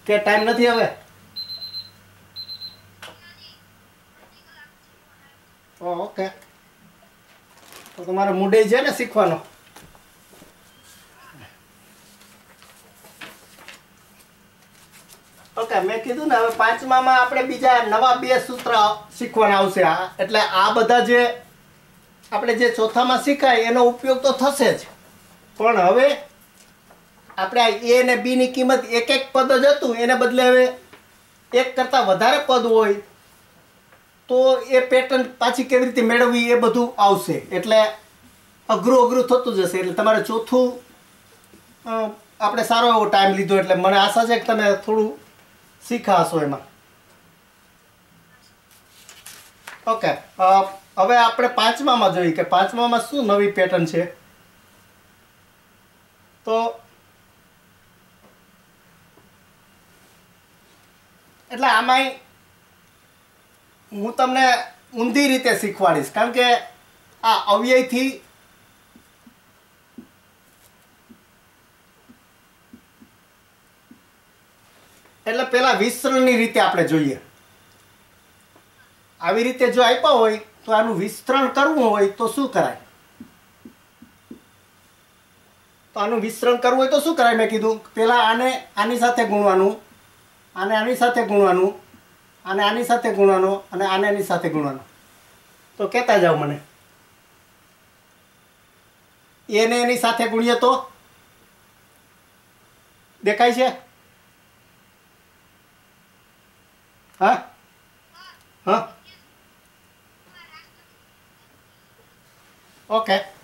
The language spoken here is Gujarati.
કે ટાઈમ નથી હવે? ઓકે, તો તમારો મૂડે છે ને શીખવાનો? ઓકે, મેં કીધું ને હવે પાંચમામાં આપણે બીજા નવા 2 સૂત્ર શીખવાના આવશે. એટલે આ બધા જે આપણે જે ચોથામાં શીખાય એનો ઉપયોગ તો થશે જ, પણ હવે આપણે a અને b ની કિંમત એક એક પદ જ હતું એને બદલે હવે એક કરતાં વધારે પદ હોય તો એ પેટર્ન પાછી કેવી રીતે મેળવવી એ બધું આવશે. એટલે અઘરું થતું જશે. એટલે તમારે ચોથું આપણે સારો એવો ટાઈમ લીધો એટલે મને આશા છે કે તમે થોડું શીખાશો એમાં. ઓકે, હવે આપણે પાંચમામાં જોઈએ કે પાંચમામાં શું નવી પેટર્ન છે. તો એટલે આમાંય હું તમને ઊંધી રીતે શીખવાડીશ, કારણ કે આ અવ્યયથી એટલે પેલા વિસ્તરણની રીતે આપણે જોઈએ. આવી રીતે જો આપ્યા હોય તો આનું વિસ્તરણ કરવું હોય તો શું કરાય? તો આનું વિસ્તરણ કરવું હોય તો શું કરાય? મેં કીધું પેલા આને આની સાથે ગુણવાનું, આને આની સાથે ગુણવાનું, આને આની સાથે ગુણવાનો અને આને આની સાથે ગુણવાનો. તો કહેતા જાઓ મને. એને એની સાથે ગુણીએ તો દેખાય છે? હા હા, ઓકે.